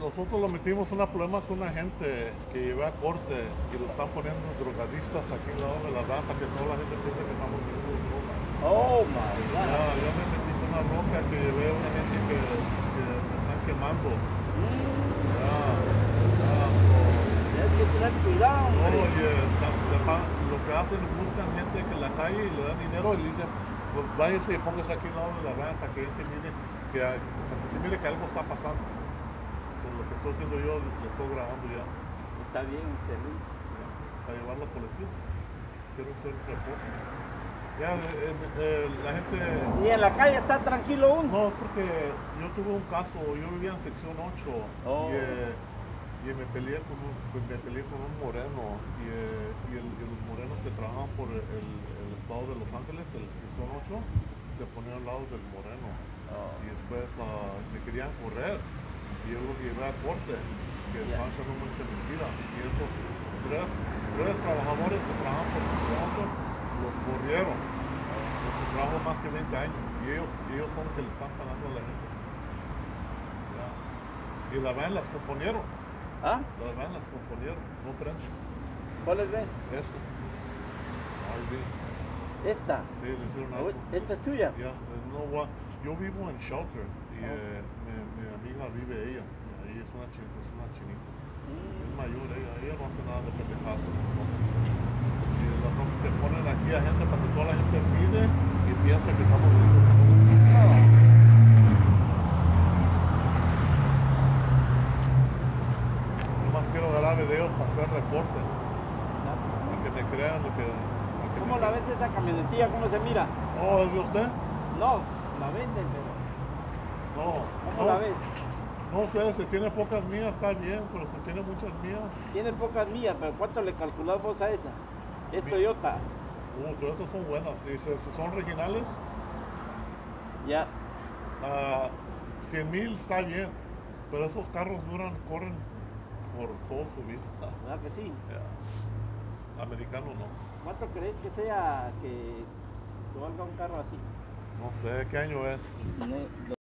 nosotros lo metimos en un problema con una gente que llevé a corte y lo están poniendo drogadistas aquí al lado de la rampa, que toda la gente piensa que estamos vendiendo droga. Oh my Ya, God. yo me metí con una bronca que llevé a una gente que me están quemando. Ya, Tienes que tener cuidado, hombre. oye, lo que hacen es buscan gente que en la calle y le dan dinero y le dicen, pues váyase y póngase aquí al lado de la rampa, que gente mire, para que se mire que algo está pasando. Entonces, lo que estoy haciendo yo, lo estoy grabando ya. Está bien, excelente. Para llevar a la policía. Quiero hacer un reporte. Ya, la gente. ¿Y en la calle está tranquilo uno? No, es porque yo tuve un caso, yo vivía en sección 8 Oh. y me peleé con un moreno y los morenos que trabajan por el estado de Los Ángeles, el sección 8, se ponían al lado del moreno Oh. y después me querían correr y yo los llevé a corte que Yeah. estaban echando mucha mentira y esos tres trabajadores que trabajan por sección 8 los corrieron. Trabajo más que 20 años y ellos son los que le están pagando a la gente. Ya. Y la van las componieron. ¿Ah? Las van las componieron, no prenden. ¿Cuáles ven? Esta. Ay, sí. Esta. Sí, le hicieron algo. ¿Esta es tuya? Ya, yo vivo en Shelter y mi amiga vive ella. Y ahí es una chinita. Es mayor ella no hace nada de pendejadas. Y las cosas que ponen aquí a gente para que toda la gente mire y piensa que estamos viendo nosotros. Nomás quiero grabar videos para hacer reportes y que me crean lo que. ¿Cómo la ves esa camionetilla? ¿Cómo se mira? Oh, ¿es de usted? No, la venden, pero No. ¿cómo la ves? No sé, si tiene pocas millas está bien, pero si tiene muchas millas. Tiene pocas millas, pero ¿cuánto le calculás vos a esa? Es Toyota. Todas estas son buenas. Si son originales, Ya. 100,000 está bien, pero esos carros corren por toda su vida. ¿Verdad que sí? Americano no. ¿Cuánto crees que sea que valga un carro así? No sé, ¿qué año es?